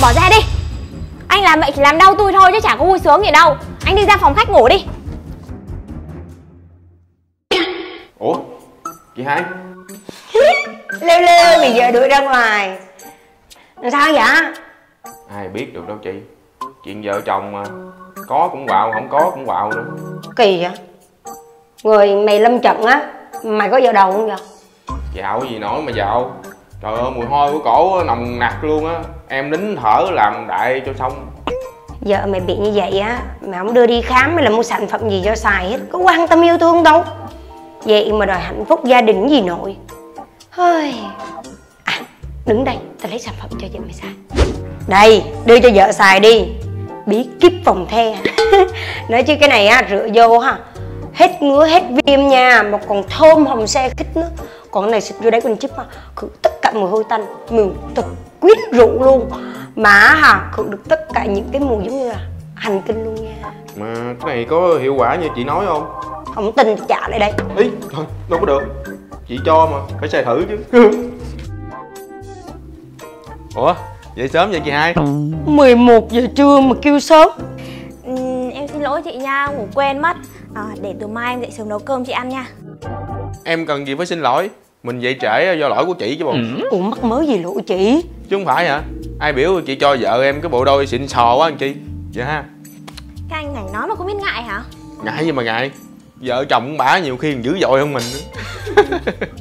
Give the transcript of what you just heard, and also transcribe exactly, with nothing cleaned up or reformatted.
Bỏ ra đi. Anh làm vậy chỉ làm đau tôi thôi chứ chả có vui sướng gì đâu. Anh đi ra phòng khách ngủ đi. Ủa chị Hai? Lêu lêu bây giờ đuổi ra ngoài. Làm sao vậy? Ai biết được đâu chị. Chuyện vợ chồng mà, có cũng quạo, không có cũng quạo nữa. Kỳ vậy. Người mày lâm trận á, mày có vợ đầu không vậy? Dạo gì nổi mà dạo. Trời ơi mùi hôi của cổ nồng nặc luôn á. Em nín thở làm đại cho xong. Vợ mày bị như vậy á, mày không đưa đi khám hay là mua sản phẩm gì cho xài hết, có quan tâm yêu thương đâu. Vậy mà đòi hạnh phúc gia đình gì nội. Hơi. À, đứng đây, tao lấy sản phẩm cho vợ mày xài. Đây, đưa cho vợ xài đi. Bí kíp phòng the. Nói chứ cái này á, rửa vô ha, hết ngứa hết viêm nha, mà còn thơm hồng xe khích nữa. Còn cái này xịt vô đấy con chip ha, khử tất cả mùi hôi tanh, mùi thực quyến rũ luôn. Mà hả, khử được tất cả những cái mùi giống như là hành kinh luôn nha. Mà cái này có hiệu quả như chị nói không? Không tin thì trả lại đây. Ý, thôi, đâu có được. Chị cho mà, phải xài thử chứ. Ủa, dậy sớm vậy chị Hai? mười một giờ trưa mà kêu sớm. ừ, Em xin lỗi chị nha, ngủ quên mất. à, Để từ mai em dậy sớm nấu cơm chị ăn nha. Em cần gì phải xin lỗi. Mình dậy trễ do lỗi của chị chứ bộ. Ừ. Ủa mắc mớ gì lỗi chị? Chứ không phải hả? Ai biểu chị cho vợ em cái bộ đôi xịn sò quá anh chị. Dạ ha. Các anh này nói mà không biết ngại hả? Ngại gì mà ngại. Vợ chồng bả nhiều khi còn dữ dội hơn mình nữa.